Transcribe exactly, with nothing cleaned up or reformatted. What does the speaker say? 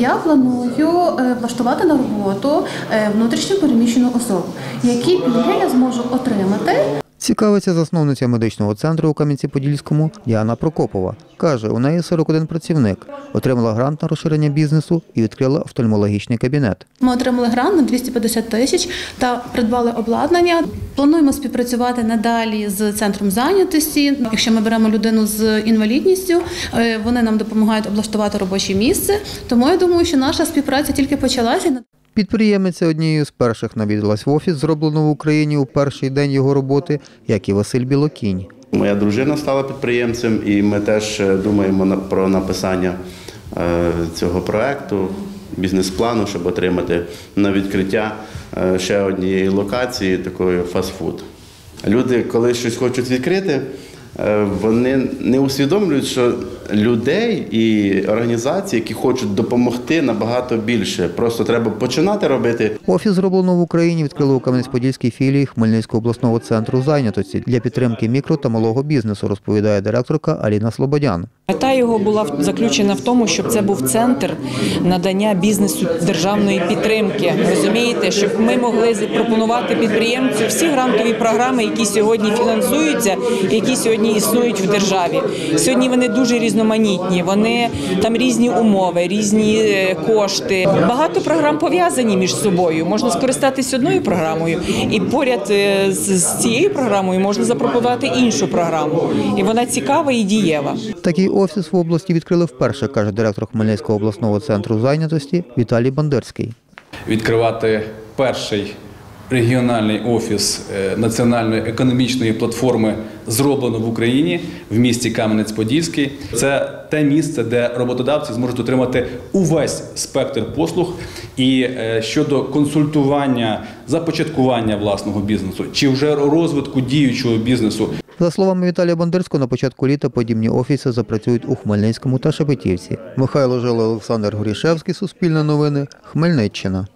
Я планую влаштувати на роботу внутрішньо переміщену особу. Які пільги я зможу отримати? Цікавиться засновниця медичного центру у Кам'янці-Подільському Діана Прокопова. Каже, у неї сорок один працівник. Отримала грант на розширення бізнесу і відкрила офтальмологічний кабінет. Ми отримали грант на двісті п'ятдесят тисяч та придбали обладнання. Плануємо співпрацювати надалі з центром зайнятості. Якщо ми беремо людину з інвалідністю, вони нам допомагають облаштувати робоче місце. Тому я думаю, що наша співпраця тільки почалася. Підприємиця однією з перших навідалась в офіс, зроблено в Україні у перший день його роботи, як і Василь Білокінь. Моя дружина стала підприємцем, і ми теж думаємо про написання цього проєкту, бізнес-плану, щоб отримати на відкриття ще однієї локації, такої фастфуд. Люди, коли щось хочуть відкрити, вони не усвідомлюють, що людей і організацій, які хочуть допомогти, набагато більше. Просто треба починати робити. Офіс, зроблено в Україні, відкрили у Кам'янець-Подільській філії Хмельницького обласного центру зайнятості для підтримки мікро та малого бізнесу, розповідає директорка Аліна Слободян. Мета його була заключена в тому, щоб це був центр надання бізнесу державної підтримки. Розумієте, щоб ми могли запропонувати підприємцю всі грантові програми, які сьогодні фінансуються, які сьогодні існують в державі. Сьогодні вони дуже різноманітні, вони там різні умови, різні кошти. Багато програм пов'язані між собою. Можна скористатися одною програмою і поряд з цією програмою можна запропонувати іншу програму. І вона цікава і дієва. Такий офіс в області відкрили вперше, каже директор Хмельницького обласного центру зайнятості Віталій Бандерський. Відкривати перший регіональний офіс національної економічної платформи зроблено в Україні, в місті Кам'янець-Подільський. Це те місце, де роботодавці зможуть отримати увесь спектр послуг і щодо консультування, започаткування власного бізнесу, чи вже розвитку діючого бізнесу. За словами Віталія Бандерського, на початку літа подібні офіси запрацюють у Хмельницькому та Шепетівці. Михайло Жила, Олександр Горішевський, Суспільне новини, Хмельниччина.